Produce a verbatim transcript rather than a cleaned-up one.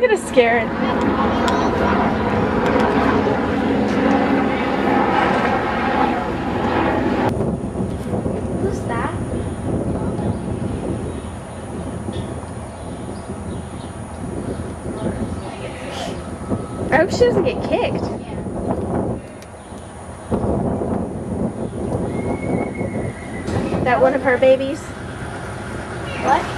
gonna scare it. Who's that? I hope she doesn't get kicked. That one of her babies? What?